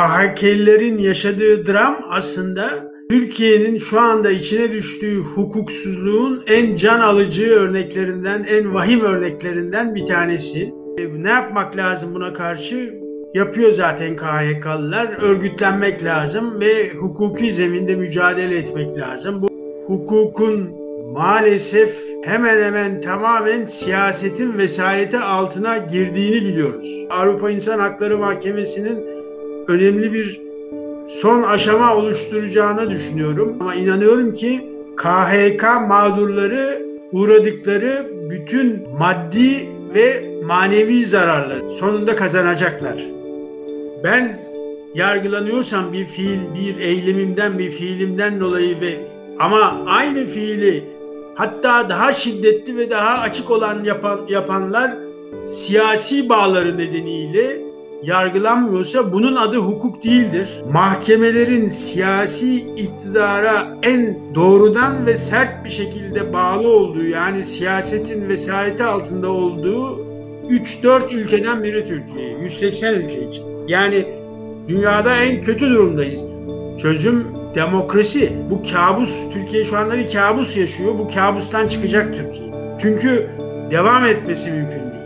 KHK'lilerin yaşadığı dram aslında Türkiye'nin şu anda içine düştüğü hukuksuzluğun en can alıcı örneklerinden, en vahim örneklerinden bir tanesi. Ne yapmak lazım buna karşı? Yapıyor zaten KHK'lılar. Örgütlenmek lazım ve hukuki zeminde mücadele etmek lazım. Bu hukukun maalesef hemen hemen tamamen siyasetin vesayeti altına girdiğini biliyoruz. Avrupa İnsan Hakları Mahkemesi'nin önemli bir son aşama oluşturacağını düşünüyorum. Ama inanıyorum ki KHK mağdurları uğradıkları bütün maddi ve manevi zararları sonunda kazanacaklar. Ben yargılanıyorsam bir fiil, bir eylemimden, bir fiilimden dolayı ama aynı fiili hatta daha şiddetli ve daha açık olan yapanlar siyasi bağları nedeniyle yargılanmıyorsa bunun adı hukuk değildir. Mahkemelerin siyasi iktidara en doğrudan ve sert bir şekilde bağlı olduğu, yani siyasetin vesayeti altında olduğu 3-4 ülkeden biri Türkiye. 180 ülke için. Yani dünyada en kötü durumdayız. Çözüm demokrasi. Bu kabus, Türkiye şu anda bir kabus yaşıyor. Bu kabustan çıkacak Türkiye. Çünkü devam etmesi mümkün değil.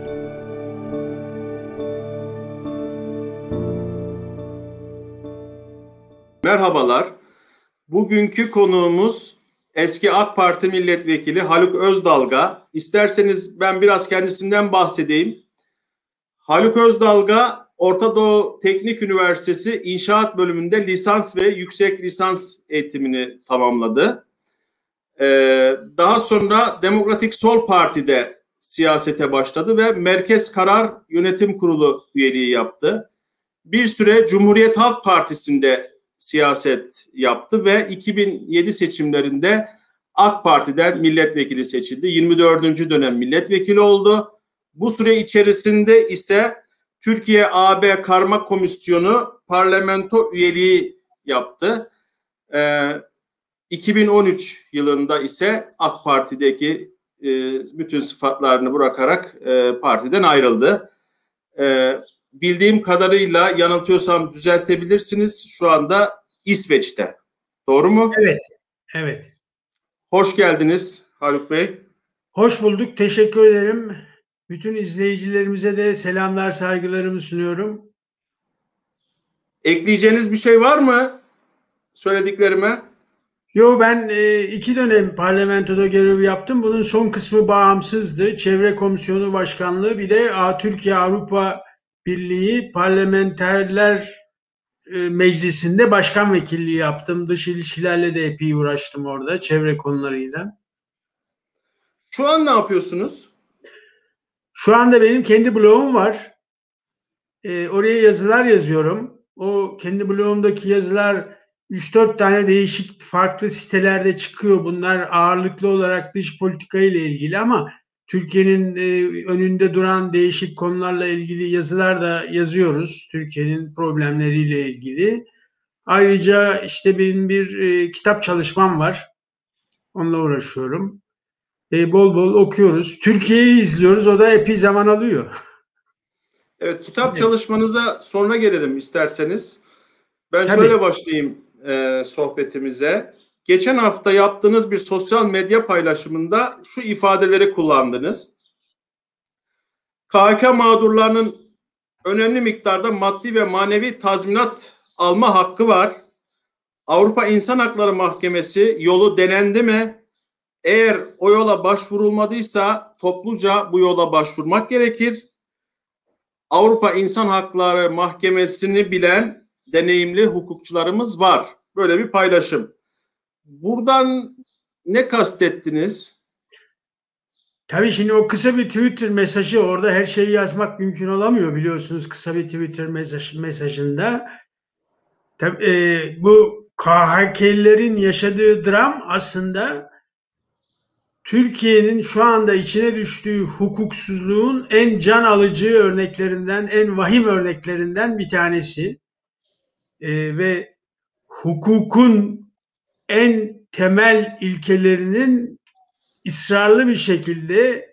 Merhabalar. Bugünkü konuğumuz eski AK Parti milletvekili Haluk Özdalga. İsterseniz ben biraz kendisinden bahsedeyim. Haluk Özdalga, Orta Doğu Teknik Üniversitesi İnşaat Bölümünde lisans ve yüksek lisans eğitimini tamamladı. Daha sonra Demokratik Sol Parti'de siyasete başladı ve Merkez Karar Yönetim Kurulu üyeliği yaptı. Bir süre Cumhuriyet Halk Partisi'nde siyaset yaptı ve 2007 seçimlerinde AK Parti'den milletvekili seçildi. 24. dönem milletvekili oldu. Bu süre içerisinde ise Türkiye-AB Karma Komisyonu parlamento üyeliği yaptı. 2013 yılında ise AK Parti'deki bütün sıfatlarını bırakarak partiden ayrıldı. Bildiğim kadarıyla yanıltıyorsam düzeltebilirsiniz. Şu anda İsveç'te. Doğru mu? Evet. Evet. Hoş geldiniz Haluk Bey. Hoş bulduk. Teşekkür ederim. Bütün izleyicilerimize de selamlar, saygılarımı sunuyorum. Ekleyeceğiniz bir şey var mı söylediklerime? Yo, ben 2 dönem parlamentoda görev yaptım. Bunun son kısmı bağımsızdı. Çevre Komisyonu Başkanlığı, bir de Türkiye Avrupa Birliği Parlamenterler Meclisi'nde başkan vekilliği yaptım. Dış ilişkilerle de epey uğraştım orada, çevre konularıyla. Şu an ne yapıyorsunuz? Şu anda benim kendi blogum var. Oraya yazılar yazıyorum. O kendi blogumdaki yazılar 3-4 tane değişik farklı sitelerde çıkıyor. Bunlar ağırlıklı olarak dış politika ile ilgili ama Türkiye'nin önünde duran değişik konularla ilgili yazılar da yazıyoruz. Türkiye'nin problemleriyle ilgili. Ayrıca işte benim bir kitap çalışmam var. Onunla uğraşıyorum. Bol bol okuyoruz. Türkiye'yi izliyoruz. O da epey zaman alıyor. Evet, kitap çalışmanıza sonra gelelim isterseniz. Ben Tabii. şöyle başlayayım sohbetimize. Geçen hafta yaptığınız bir sosyal medya paylaşımında şu ifadeleri kullandınız. KHK mağdurlarının önemli miktarda maddi ve manevi tazminat alma hakkı var. Avrupa İnsan Hakları Mahkemesi yolu denendi mi? Eğer o yola başvurulmadıysa topluca bu yola başvurmak gerekir. Avrupa İnsan Hakları Mahkemesi'ni bilen deneyimli hukukçularımız var. Böyle bir paylaşım. Buradan ne kastettiniz? Tabii şimdi o kısa bir Twitter mesajı, orada her şeyi yazmak mümkün olamıyor biliyorsunuz kısa bir Twitter mesajında. Tabii, bu KHK'lilerin yaşadığı dram aslında Türkiye'nin şu anda içine düştüğü hukuksuzluğun en can alıcı örneklerinden, en vahim örneklerinden bir tanesi. Ve hukukun en temel ilkelerinin ısrarlı bir şekilde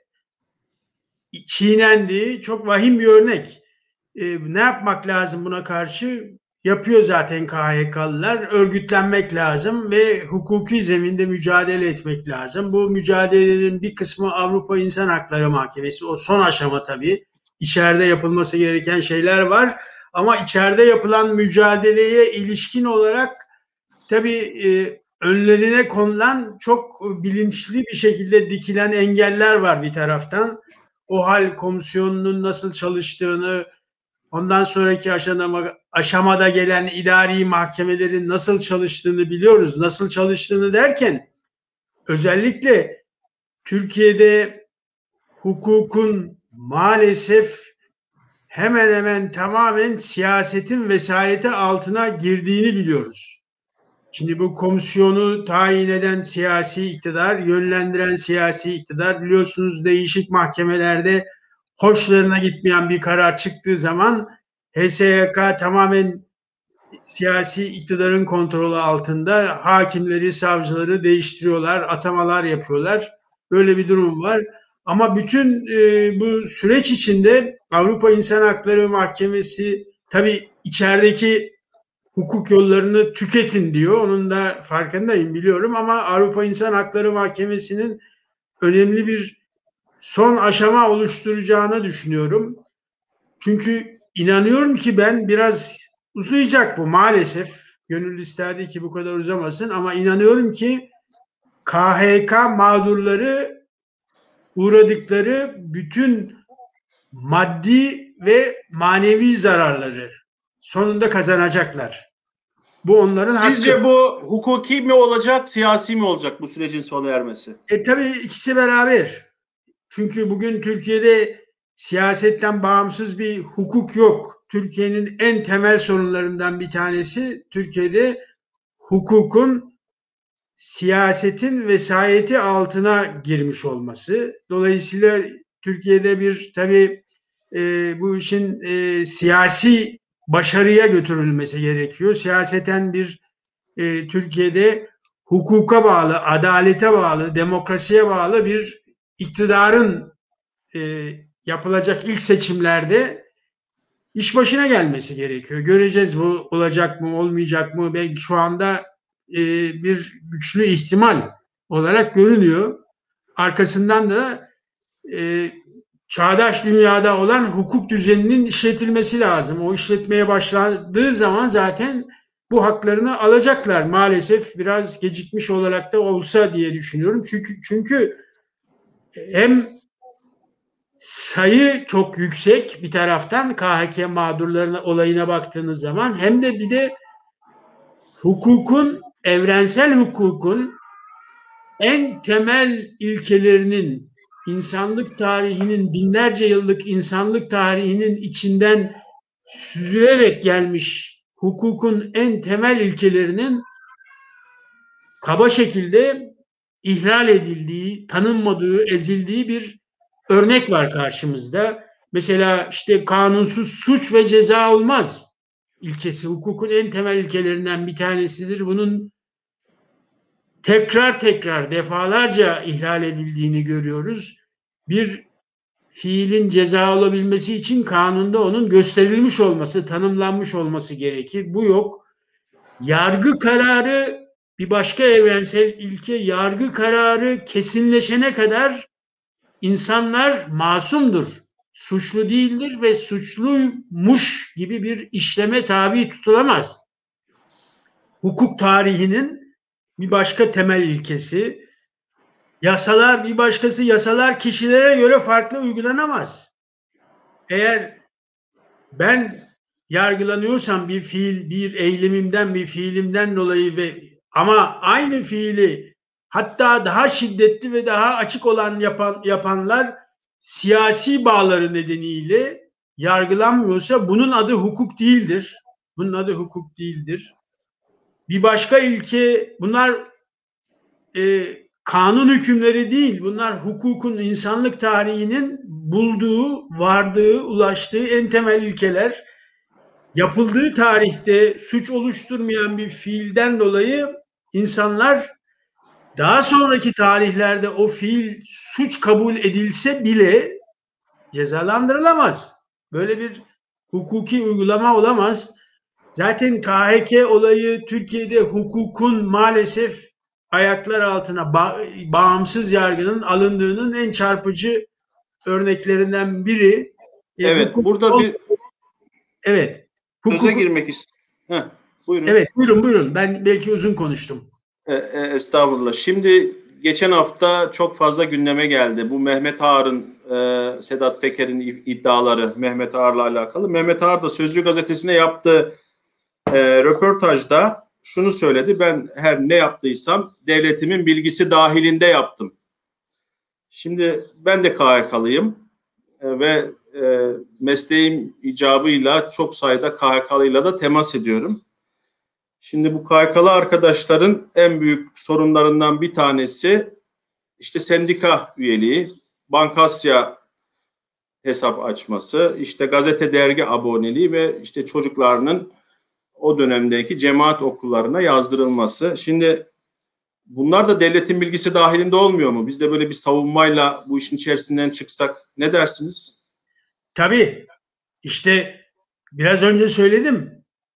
çiğnendiği çok vahim bir örnek. Ne yapmak lazım buna karşı? yapıyor zaten KHK'lılar. Örgütlenmek lazım ve hukuki zeminde mücadele etmek lazım. Bu mücadelenin bir kısmı Avrupa İnsan Hakları Mahkemesi. O son aşama tabii. İçeride yapılması gereken şeyler var. Ama içeride yapılan mücadeleye ilişkin olarak tabii önlerine konulan çok bilinçli bir şekilde dikilen engeller var bir taraftan. OHAL komisyonunun nasıl çalıştığını, ondan sonraki aşamada gelen idari mahkemelerin nasıl çalıştığını biliyoruz. Nasıl çalıştığını derken özellikle Türkiye'de hukukun maalesef hemen hemen tamamen siyasetin vesayeti altına girdiğini biliyoruz. Şimdi bu komisyonu tayin eden siyasi iktidar, yönlendiren siyasi iktidar, biliyorsunuz değişik mahkemelerde hoşlarına gitmeyen bir karar çıktığı zaman HSYK tamamen siyasi iktidarın kontrolü altında, hakimleri, savcıları değiştiriyorlar, atamalar yapıyorlar. Böyle bir durum var. Ama bütün bu süreç içinde Avrupa İnsan Hakları Mahkemesi tabii içerideki hukuk yollarını tüketin diyor. Onun da farkındayım, biliyorum, ama Avrupa İnsan Hakları Mahkemesi'nin önemli bir son aşama oluşturacağını düşünüyorum. Çünkü inanıyorum ki ben biraz uzayacak bu maalesef. Gönül isterdi ki bu kadar uzamasın ama inanıyorum ki KHK mağdurları uğradıkları bütün maddi ve manevi zararları sonunda kazanacaklar. Bu onların Sizce hakkı. bu hukuki mi olacak, siyasi mi olacak bu sürecin sona ermesi? Tabii ikisi beraber. Çünkü bugün Türkiye'de siyasetten bağımsız bir hukuk yok. Türkiye'nin en temel sorunlarından bir tanesi Türkiye'de hukukun siyasetin vesayeti altına girmiş olması. Dolayısıyla Türkiye'de bir tabii bu işin siyasi başarıya götürülmesi gerekiyor. Siyaseten bir Türkiye'de hukuka bağlı, adalete bağlı, demokrasiye bağlı bir iktidarın yapılacak ilk seçimlerde iş başına gelmesi gerekiyor. Göreceğiz bu olacak mı, olmayacak mı? Belki şu anda bir güçlü ihtimal olarak görünüyor. Arkasından da çağdaş dünyada olan hukuk düzeninin işletilmesi lazım. O işletmeye başladığı zaman zaten bu haklarını alacaklar. Maalesef biraz gecikmiş olarak da olsa diye düşünüyorum. Çünkü hem sayı çok yüksek bir taraftan KHK mağdurlarına olayına baktığınız zaman, hem de bir de hukukun, evrensel hukukun en temel ilkelerinin, insanlık tarihinin, binlerce yıllık insanlık tarihinin içinden süzülerek gelmiş hukukun en temel ilkelerinin kaba şekilde ihlal edildiği, tanınmadığı, ezildiği bir örnek var karşımızda. Mesela işte kanunsuz suç ve ceza olmaz ilkesi hukukun en temel ilkelerinden bir tanesidir. Bunun tekrar defalarca ihlal edildiğini görüyoruz. Bir fiilin ceza olabilmesi için kanunda onun gösterilmiş olması, tanımlanmış olması gerekir. Bu yok. Yargı kararı bir başka evrensel ilke. Yargı kararı kesinleşene kadar insanlar masumdur, suçlu değildir ve suçluymuş gibi bir işleme tabi tutulamaz. Hukuk tarihinin bir başka temel ilkesi, yasalar bir başkası, yasalar kişilere göre farklı uygulanamaz. Eğer ben yargılanıyorsam bir fiil, bir eylemimden, bir fiilimden dolayı ama aynı fiili hatta daha şiddetli ve daha açık olan yapanlar siyasi bağları nedeniyle yargılanmıyorsa bunun adı hukuk değildir. Bunun adı hukuk değildir. Bir başka ilke, bunlar kanun hükümleri değil, bunlar hukukun, insanlık tarihinin bulduğu, vardığı, ulaştığı en temel ilkeler. Yapıldığı tarihte suç oluşturmayan bir fiilden dolayı insanlar daha sonraki tarihlerde o fiil suç kabul edilse bile cezalandırılamaz. Böyle bir hukuki uygulama olamaz. Zaten KHK olayı Türkiye'de hukukun maalesef ayaklar altına bağımsız yargının alındığının en çarpıcı örneklerinden biri. Evet, burada bir evet, söze hukuk girmek istiyorum. Buyurun. evet, buyurun. Ben belki uzun konuştum. Estağfurullah. Şimdi geçen hafta çok fazla gündeme geldi. Bu Mehmet Ağar'ın, Sedat Peker'in iddiaları Mehmet Ağar'la alakalı. Mehmet Ağar da Sözcü gazetesine yaptığı röportajda şunu söyledi. Ben her ne yaptıysam devletimin bilgisi dahilinde yaptım. Şimdi ben de KHK'lıyım ve mesleğim icabıyla çok sayıda KHK'lıyla da temas ediyorum. Şimdi bu KHK'lı arkadaşların en büyük sorunlarından bir tanesi işte sendika üyeliği, Bankasya hesap açması, işte gazete dergi aboneliği ve işte çocuklarının o dönemdeki cemaat okullarına yazdırılması. Şimdi bunlar da devletin bilgisi dahilinde olmuyor mu? Biz de böyle bir savunmayla bu işin içerisinden çıksak ne dersiniz? Tabii. İşte biraz önce söyledim.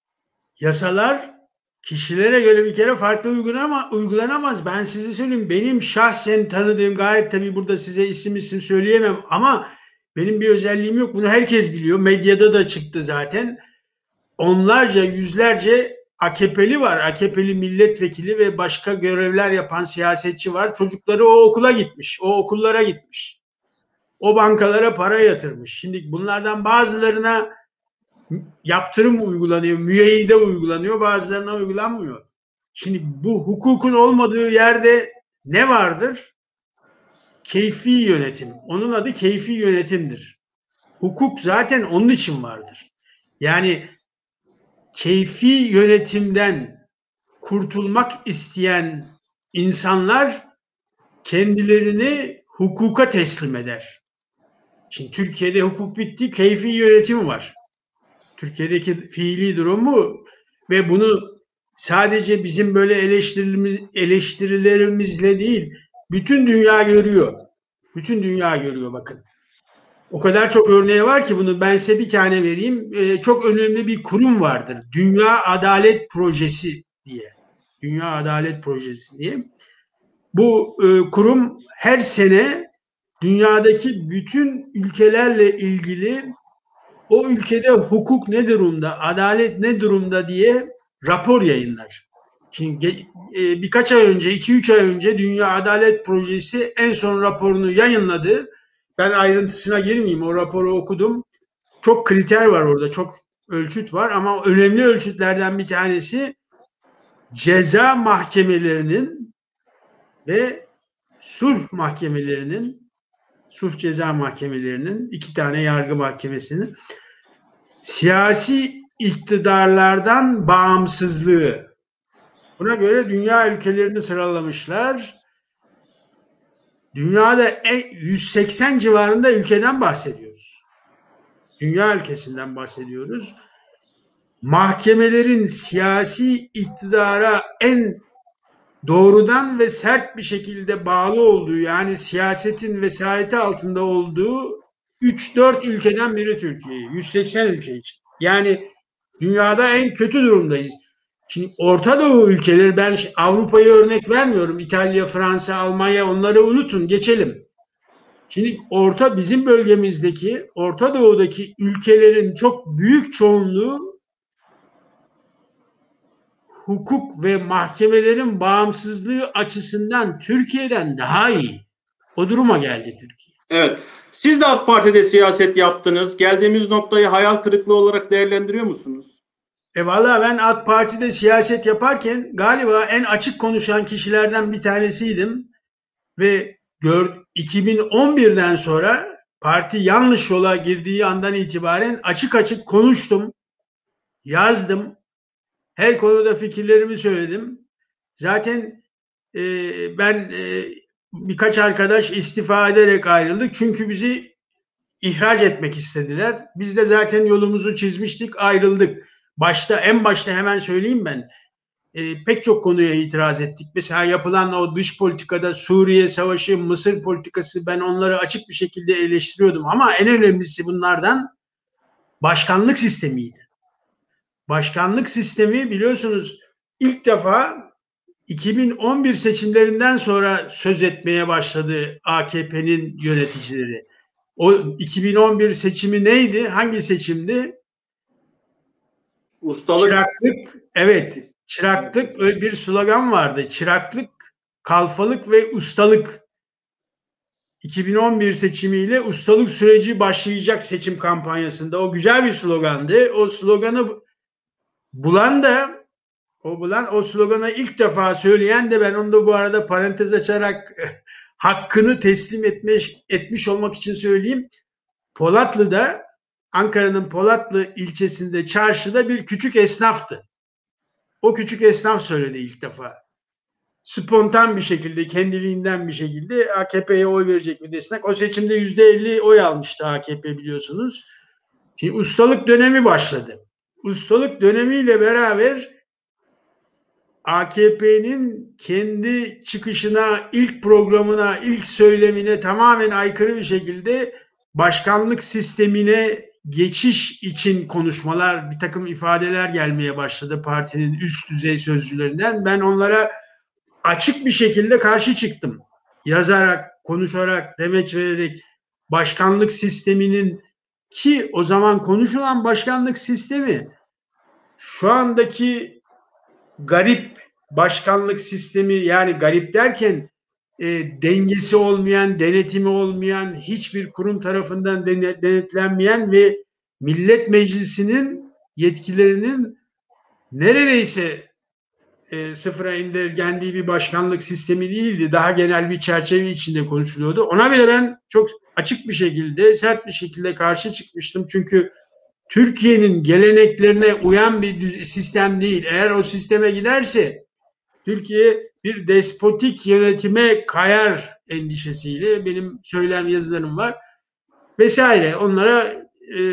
Yasalar kişilere göre bir kere farklı uygulanamaz. Ben size söyleyeyim. Benim şahsen tanıdığım, gayet tabii burada size isim söyleyemem ama benim bir özelliğim yok. Bunu herkes biliyor. Medyada da çıktı zaten. Onlarca, yüzlerce AKP'li var. AKP'li milletvekili ve başka görevler yapan siyasetçi var. Çocukları o okula gitmiş. O okullara gitmiş. O bankalara para yatırmış. Şimdi bunlardan bazılarına yaptırım uygulanıyor, müeyyide uygulanıyor, bazılarına uygulanmıyor. Şimdi bu hukukun olmadığı yerde ne vardır? Keyfi yönetim. Onun adı keyfi yönetimdir. Hukuk zaten onun için vardır. Yani keyfi yönetimden kurtulmak isteyen insanlar kendilerini hukuka teslim eder. Şimdi Türkiye'de hukuk bitti, keyfi yönetim var. Türkiye'deki fiili durumu ve bunu sadece bizim böyle eleştirilerimizle değil, bütün dünya görüyor. Bütün dünya görüyor bakın. O kadar çok örneği var ki bunu ben size bir tane vereyim. Çok önemli bir kurum vardır. Dünya Adalet Projesi diye. Dünya Adalet Projesi diye. Bu kurum her sene dünyadaki bütün ülkelerle ilgili o ülkede hukuk ne durumda, adalet ne durumda diye rapor yayınlar. Şimdi birkaç ay önce, 2-3 ay önce Dünya Adalet Projesi en son raporunu yayınladı. Ben ayrıntısına girmeyeyim, o raporu okudum. Çok kriter var orada, çok ölçüt var ama önemli ölçütlerden bir tanesi ceza mahkemelerinin ve sulh mahkemelerinin, sulh ceza mahkemelerinin, 2 tane yargı mahkemesinin siyasi iktidarlardan bağımsızlığı. Buna göre dünya ülkelerini sıralamışlar. Dünyada 180 civarında ülkeden bahsediyoruz. Dünya ülkesinden bahsediyoruz. Mahkemelerin siyasi iktidara en doğrudan ve sert bir şekilde bağlı olduğu, yani siyasetin vesayeti altında olduğu 3-4 ülkeden biri Türkiye. 180 ülke için. Yani dünyada en kötü durumdayız. Şimdi Orta Doğu ülkeleri, ben Avrupa'yı örnek vermiyorum. İtalya, Fransa, Almanya, onları unutun, geçelim. Şimdi bizim bölgemizdeki, Orta Doğu'daki ülkelerin çok büyük çoğunluğu hukuk ve mahkemelerin bağımsızlığı açısından Türkiye'den daha iyi. O duruma geldi Türkiye. Evet. Siz de AK Parti'de siyaset yaptınız. Geldiğimiz noktayı hayal kırıklığı olarak değerlendiriyor musunuz? Valla ben AK Parti'de siyaset yaparken galiba en açık konuşan kişilerden bir tanesiydim. Ve 2011'den sonra parti yanlış yola girdiği andan itibaren açık açık konuştum, yazdım. Her konuda fikirlerimi söyledim. Zaten ben birkaç arkadaş istifa ederek ayrıldık. Çünkü bizi ihraç etmek istediler. Biz de zaten yolumuzu çizmiştik, ayrıldık. En başta hemen söyleyeyim ben. Pek çok konuya itiraz ettik. Mesela yapılan o dış politikada Suriye Savaşı, Mısır politikası, ben onları açık bir şekilde eleştiriyordum. Ama en önemlisi bunlardan başkanlık sistemiydi. başkanlık sistemi biliyorsunuz ilk defa 2011 seçimlerinden sonra söz etmeye başladı AKP'nin yöneticileri. O 2011 seçimi neydi? Hangi seçimdi? Ustalık. Çıraklık. Evet. Çıraklık, öyle bir slogan vardı. Çıraklık, kalfalık ve ustalık. 2011 seçimiyle ustalık süreci başlayacak seçim kampanyasında. O güzel bir slogandı. O sloganı bulan da o sloganı ilk defa söyleyen de, ben onu da bu arada parantez açarak hakkını teslim etmiş olmak için söyleyeyim. Polatlı'da, Ankara'nın Polatlı ilçesinde, çarşıda bir küçük esnaftı. O küçük esnaf söyledi ilk defa. Spontan bir şekilde, kendiliğinden bir şekilde AKP'ye oy verecek bir destek. O seçimde %50 oy almıştı AKP, biliyorsunuz. Şimdi ustalık dönemi başladı. Ustalık dönemiyle beraber AKP'nin kendi çıkışına, ilk programına, ilk söylemine tamamen aykırı bir şekilde başkanlık sistemine geçiş için konuşmalar, bir takım ifadeler gelmeye başladı partinin üst düzey sözcülerinden. Ben onlara açık bir şekilde karşı çıktım. Yazarak, konuşarak, demeç vererek başkanlık sisteminin, ki o zaman konuşulan başkanlık sistemi şu andaki garip başkanlık sistemi, yani garip derken dengesi olmayan, denetimi olmayan, hiçbir kurum tarafından denetlenmeyen ve Millet Meclisi'nin yetkilerinin neredeyse sıfıra indirgendiği bir başkanlık sistemi değildi. Daha genel bir çerçeve içinde konuşuluyordu. Ona bile ben çok açık bir şekilde, sert bir şekilde karşı çıkmıştım. Çünkü Türkiye'nin geleneklerine uyan bir sistem değil. Eğer o sisteme giderse Türkiye bir despotik yönetime kayar endişesiyle benim söylem yazılarım var vesaire. Onlara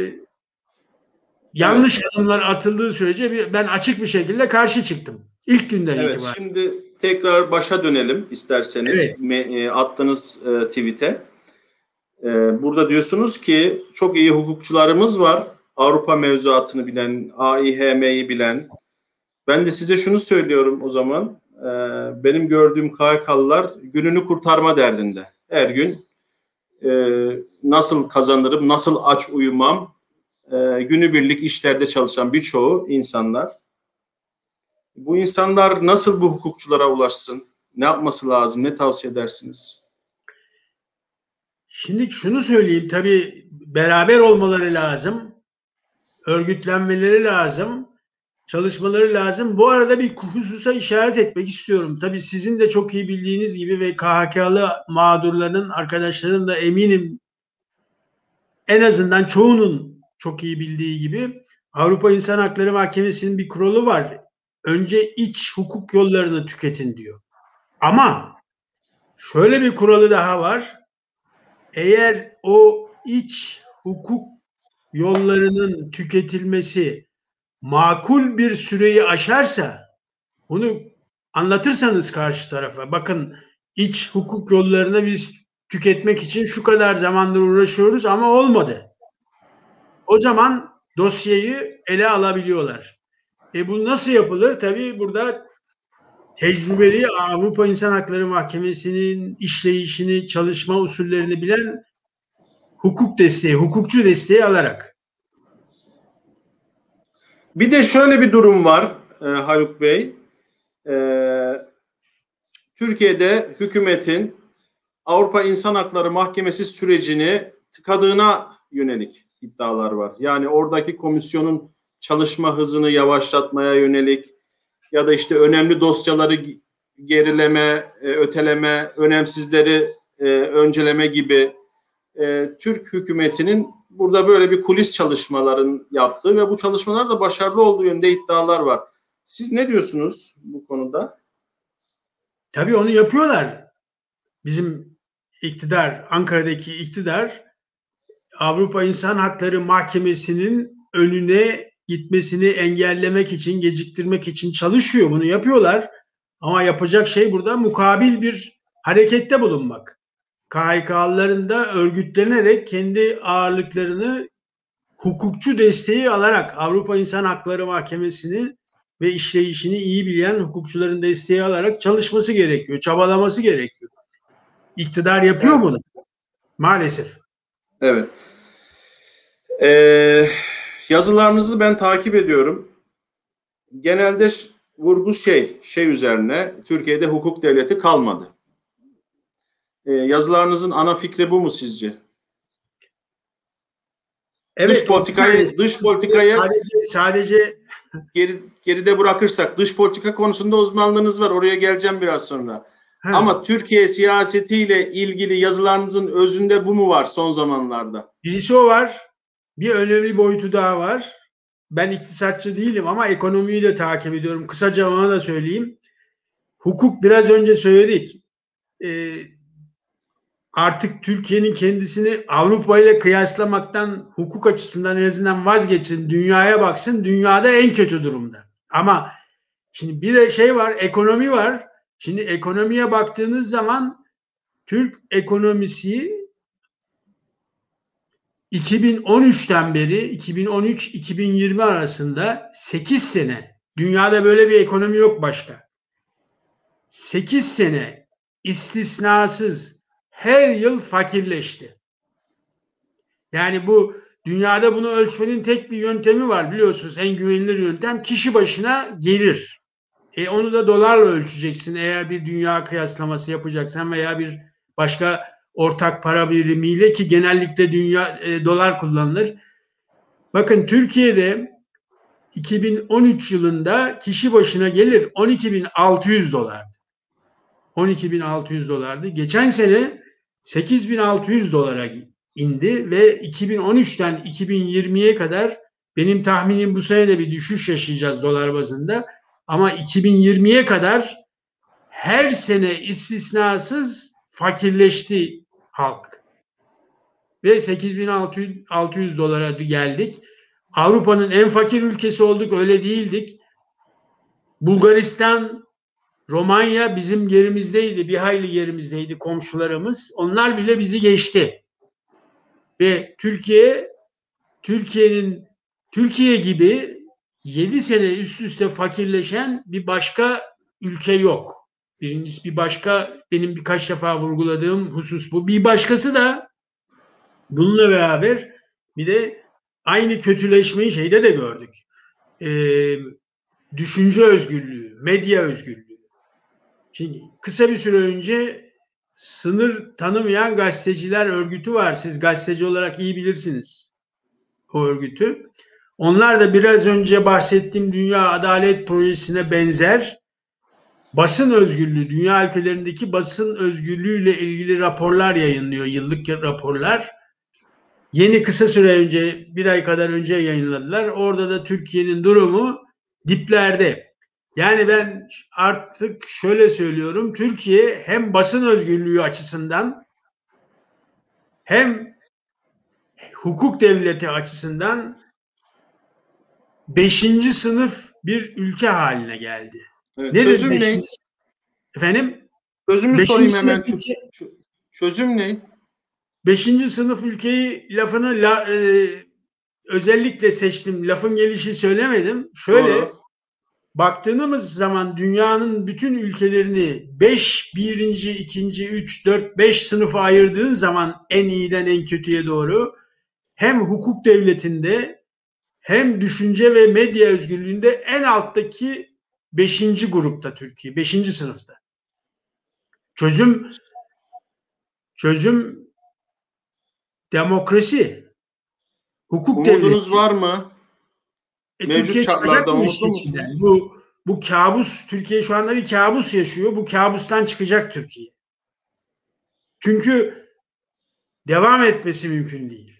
yanlış adımlar atıldığı sürece ben açık bir şekilde karşı çıktım. İlk günden itibaren. Şimdi tekrar başa dönelim isterseniz. Evet. Attığınız tweet'e. Burada diyorsunuz ki çok iyi hukukçularımız var. Avrupa mevzuatını bilen, AİHM'yi bilen. Ben de size şunu söylüyorum o zaman. Benim gördüğüm KHK'lılar gününü kurtarma derdinde. Her gün nasıl kazanırım, nasıl aç uyumam, günübirlik işlerde çalışan birçoğu insanlar. Bu insanlar nasıl bu hukukçulara ulaşsın? Ne yapması lazım? Ne tavsiye edersiniz? Şimdi şunu söyleyeyim. Tabii beraber olmaları lazım. Örgütlenmeleri lazım. Çalışmaları lazım. Bu arada bir hususa işaret etmek istiyorum. Tabii sizin de çok iyi bildiğiniz gibi ve KHK'lı mağdurların, arkadaşların da eminim en azından çoğunun çok iyi bildiği gibi Avrupa İnsan Hakları Mahkemesi'nin bir kuralı var. Önce iç hukuk yollarını tüketin diyor. Ama şöyle bir kuralı daha var. Eğer o iç hukuk yollarının tüketilmesi makul bir süreyi aşarsa, bunu anlatırsanız karşı tarafa, bakın iç hukuk yollarını biz tüketmek için şu kadar zamandır uğraşıyoruz ama olmadı. O zaman dosyayı ele alabiliyorlar. Bu nasıl yapılır? Tabii burada tecrübeli Avrupa İnsan Hakları Mahkemesi'nin işleyişini, çalışma usullerini bilen hukuk desteği, hukukçu desteği alarak. Bir de şöyle bir durum var Haluk Bey. Türkiye'de hükümetin Avrupa İnsan Hakları Mahkemesi sürecini tıkadığına yönelik iddialar var. Yani oradaki komisyonun çalışma hızını yavaşlatmaya yönelik ya da işte önemli dosyaları gerileme, öteleme, önemsizleri önceleme gibi Türk hükümetinin burada böyle bir kulis çalışmaların yaptığı ve bu çalışmalar da başarılı olduğu yönünde iddialar var. Siz ne diyorsunuz bu konuda? Tabii onu yapıyorlar. Bizim iktidar, Ankara'daki iktidar Avrupa İnsan Hakları Mahkemesi'nin önüne gitmesini engellemek için, geciktirmek için çalışıyor. Bunu yapıyorlar. Ama yapacak şey burada mukabil bir harekette bulunmak. KHK'lıların da örgütlenerek kendi ağırlıklarını hukukçu desteği alarak Avrupa İnsan Hakları Mahkemesi'ni ve işleyişini iyi bilen hukukçuların desteği alarak çalışması gerekiyor, çabalaması gerekiyor. İktidar yapıyor Evet. bunu. Maalesef. Evet. Yazılarınızı ben takip ediyorum. Genelde vurgu şey üzerine, Türkiye'de hukuk devleti kalmadı. Yazılarınızın ana fikri bu mu sizce? Evet, dış politikayı sadece geride bırakırsak, dış politika konusunda uzmanlığınız var. Oraya geleceğim biraz sonra. Ama Türkiye siyasetiyle ilgili yazılarınızın özünde bu mu var son zamanlarda? Birisi o var. Bir önemli boyutu daha var. Ben iktisatçı değilim ama ekonomiyi de takip ediyorum. Kısaca ona da söyleyeyim. Hukuk, biraz önce söyledik. Artık Türkiye'nin kendisini Avrupa ile kıyaslamaktan hukuk açısından en azından vazgeçsin. Dünyaya baksın. Dünyada en kötü durumda. Ama şimdi bir de şey var, ekonomi var. Şimdi ekonomiye baktığınız zaman Türk ekonomisi 2013'ten beri 2013-2020 arasında 8 sene, dünyada böyle bir ekonomi yok başka. 8 sene istisnasız her yıl fakirleşti. Yani bu dünyada bunu ölçmenin tek bir yöntemi var, biliyorsunuz, en güvenilir yöntem kişi başına gelir. Onu da dolarla ölçeceksin eğer bir dünya kıyaslaması yapacaksan veya bir başka ortak para birimiyle, ki genellikle dolar kullanılır. Bakın, Türkiye'de 2013 yılında kişi başına gelir 12.600 dolardı. 12.600 dolardı. Geçen sene 8.600 dolara indi ve 2013'ten 2020'ye kadar benim tahminim bu sene de bir düşüş yaşayacağız dolar bazında. Ama 2020'ye kadar her sene istisnasız fakirleşti halk. Ve 8.600 dolara geldik. Avrupa'nın en fakir ülkesi olduk, öyle değildik. Bulgaristan, Romanya bizim yerimizdeydi, bir hayli yerimizdeydi komşularımız. Onlar bile bizi geçti. Ve Türkiye gibi 7 sene üst üste fakirleşen bir başka ülke yok. Birincisi, bir başka, benim birkaç defa vurguladığım husus bu. Bir başkası da bununla beraber bir de aynı kötüleşmeyi şeyde de gördük. Düşünce özgürlüğü, medya özgürlüğü. Şimdi kısa bir süre önce sınır tanımayan gazeteciler örgütü var. Siz gazeteci olarak iyi bilirsiniz o örgütü. Onlar da biraz önce bahsettiğim Dünya Adalet Projesi'ne benzer basın özgürlüğü, dünya ülkelerindeki basın özgürlüğüyle ilgili raporlar yayınlıyor, yıllık raporlar. Yeni, kısa süre önce, bir ay kadar önce yayınladılar. Orada da Türkiye'nin durumu diplerde. Yani ben artık şöyle söylüyorum, Türkiye hem basın özgürlüğü açısından hem hukuk devleti açısından 5. sınıf bir ülke haline geldi. Evet, Nedir çözüm ne? Efendim? Çözümü sorayım hemen. Çözüm ne? 5. sınıf ülkeyi lafını özellikle seçtim. Lafın gelişi söylemedim. Şöyle, Doğru. baktığımız zaman dünyanın bütün ülkelerini 5, 1. 2. 3, 4, 5 sınıfa ayırdığın zaman en iyiden en kötüye doğru, hem hukuk devletinde hem düşünce ve medya özgürlüğünde en alttaki 5. grupta Türkiye. 5. sınıfta. Çözüm demokrasi, hukuk Umudunuz devleti. var mı? Mevcut Türkiye çıkacak şartlarda bu umutlu işin musun? içinden. Bu kabus, Türkiye şu anda bir kabus yaşıyor. Bu kabustan çıkacak Türkiye. Çünkü devam etmesi mümkün değil.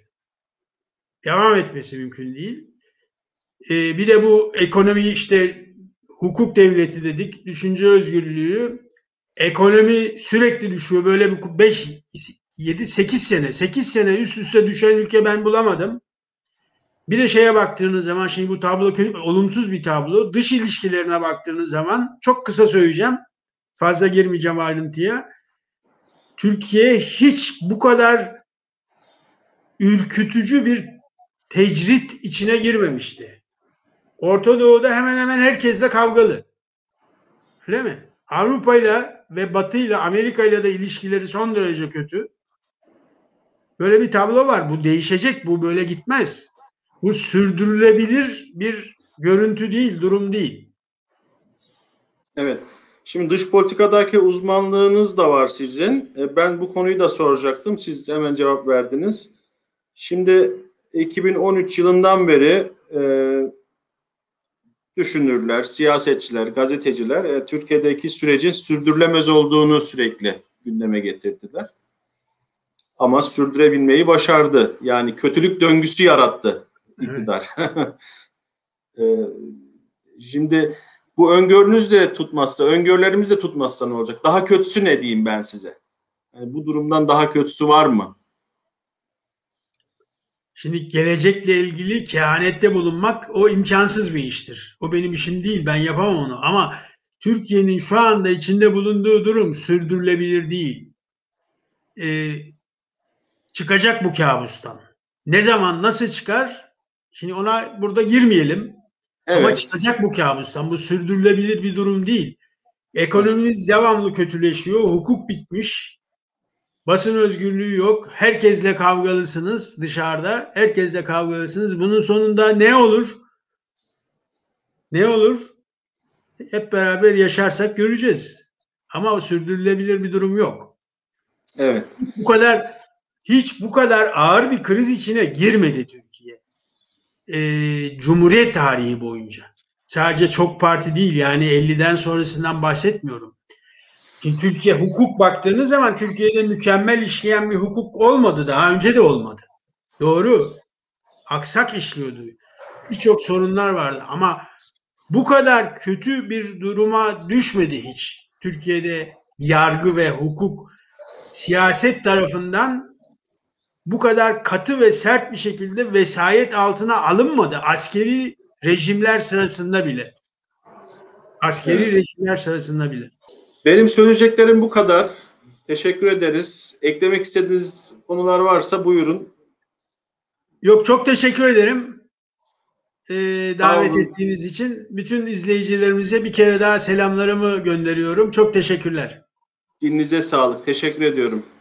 Bir de bu ekonomi, işte hukuk devleti dedik, düşünce özgürlüğü, ekonomi sürekli düşüyor. Böyle bir 5, 7, 8 sene üst üste düşen ülke ben bulamadım. Bir de şeye baktığınız zaman, şimdi bu tablo olumsuz bir tablo. Dış ilişkilerine baktığınız zaman, çok kısa söyleyeceğim, fazla girmeyeceğim ayrıntıya. Türkiye hiç bu kadar ürkütücü bir tecrit içine girmemişti. Orta Doğu'da hemen hemen herkesle kavgalı. Öyle mi? Avrupa'yla ve Batı'yla, Amerika'yla da ilişkileri son derece kötü. Böyle bir tablo var. Bu değişecek. Bu böyle gitmez. Bu sürdürülebilir bir görüntü değil, durum değil. Evet. Şimdi dış politikadaki uzmanlığınız da var sizin. Ben bu konuyu da soracaktım. Siz hemen cevap verdiniz. Şimdi 2013 yılından beri düşünürler, siyasetçiler, gazeteciler Türkiye'deki sürecin sürdürülemez olduğunu sürekli gündeme getirdiler. Ama sürdürebilmeyi başardı. Yani kötülük döngüsü yarattı iktidar. Evet. Şimdi bu öngörünüz de tutmazsa, öngörülerimiz de tutmazsa ne olacak? Daha kötüsü ne diyeyim ben size? Yani bu durumdan daha kötüsü var mı? Şimdi gelecekle ilgili kehanette bulunmak o imkansız bir iştir. O benim işim değil, ben yapamam onu. Ama Türkiye'nin şu anda içinde bulunduğu durum sürdürülebilir değil. Çıkacak bu kabustan. Ne zaman, nasıl çıkar? Şimdi ona burada girmeyelim. Evet. Ama çıkacak bu kabustan. Bu sürdürülebilir bir durum değil. Ekonomimiz devamlı kötüleşiyor. Hukuk bitmiş. Basın özgürlüğü yok. Herkesle kavgalısınız dışarıda. Herkesle kavgalısınız. Bunun sonunda ne olur? Ne olur? Hep beraber yaşarsak göreceğiz. Ama sürdürülebilir bir durum yok. Evet. Hiç bu kadar ağır bir kriz içine girmedi Türkiye. Cumhuriyet tarihi boyunca. Sadece çok parti değil, yani 50'den sonrasından bahsetmiyorum. Şimdi Türkiye hukuk baktığınız zaman Türkiye'de mükemmel işleyen bir hukuk olmadı. Daha önce de olmadı. Doğru. Aksak işliyordu. Birçok sorunlar vardı ama bu kadar kötü bir duruma düşmedi hiç. Türkiye'de yargı ve hukuk siyaset tarafından bu kadar katı ve sert bir şekilde vesayet altına alınmadı. Askeri rejimler sırasında bile. Rejimler sırasında bile. Benim söyleyeceklerim bu kadar. Teşekkür ederiz. Eklemek istediğiniz konular varsa buyurun. Yok, çok teşekkür ederim. Davet ettiğiniz için. Bütün izleyicilerimize bir kere daha selamlarımı gönderiyorum. Çok teşekkürler. Dilinize sağlık. Teşekkür ediyorum.